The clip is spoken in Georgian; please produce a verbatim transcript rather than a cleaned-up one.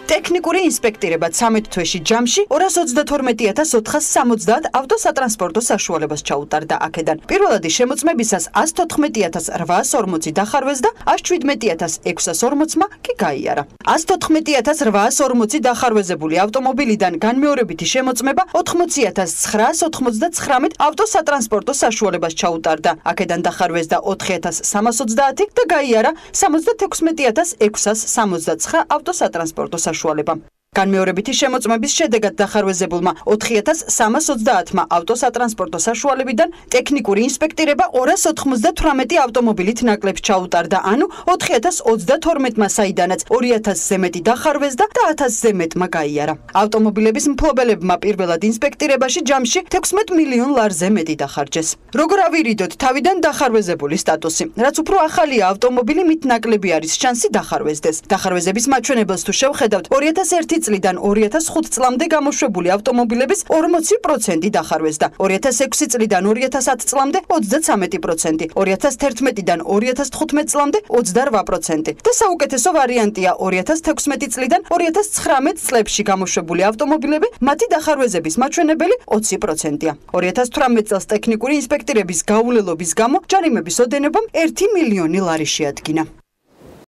ტექნიკური ინსპექტირება ცამეტ თვეში ჯამში ორას ოცდათორმეტი ათას ოთხას სამოცდაათ ავტოსატრანსპორტო საშუალებას ჩაუტარდა აქედან. პირველადი შემოწმებისას ას თოთხმეტი ათას რვაას ორმოცი დახარვეს და ას შვიდმეტი ათას ექვსას ორმოცმა კი გაიარა. ას თოთხმეტი ათას რვაას ორმოცი დახარვეზებული ავტომობილიდან განმეორებითი შემოწმება ოთხმოცი ათას ცხრაას ოცდათვრამეტ ავტოსატრანსპორტო საშუალებას ჩაუტარდა. აქედან დახარვეს და ოთხი ათას სამას ოცდაათი და გაიარა სამოცდათექვსმეტი ათას ექვსას სამოცდაცხრა ავტოსატრანსპორტო საშუალება. განმეორებითი შემოწმების შედეგად დახარვეზებულმა ოთხი ათას სამას ოცდაათმა ავტოსატრანსპორტო საშუალებიდან ტექნიკური ინსპექტირება ორას ოთხმოცდათვრამეტი ავტომობილით ნაკლებს ჩაუტარდა, ანუ ოთხი ათას ოცდათორმეტმა საიდანაც ორი ათასზე მეტი დახარვეს და ათასზე მეტმა გაიარა. ავტომობილების მფლობელებმა პირველად ინსპექტირებაში ჯამში თექვსმეტ მილიონ ლარზე მეტი დახარჯეს. როგორ ავირიდოთ თავიდან დახარვეზებული სტატუსი? რაც უფრო ახალია ავტომობილი, მით ნაკლები არის შანსი დახარვეზდეს. დახარვეზების მაჩვენებელს თუ შევხედავთ, ორი ათას ერთი წლიდან ორი ათას ხუთ წლამდე გამოშვებული ავტომობილების ორმოცი პროცენტი დახარვეზდა. ორი ათას ექვსი წლიდან ორი ათას ათ წლამდე ოცდაცამეტი პროცენტი, ორი ათას თერთმეტიდან ორი ათას თხუთმეტ წლამდე ოცდარვა პროცენტი და საუკეთესო ვარიანტია ორი ათას თექვსმეტი წლიდან ორი ათას ცხრამეტ წლებში გამოშვებული ავტომობილები, მათი დახარვეზების მაჩვენებელი ოცი პროცენტია. ორი ათას თვრამეტ წელს ტექნიკური ინსპექტირების გაულელობის გამო ჯარიმების ოდენობამ ერთი მილიონი ლარი შეადგინა.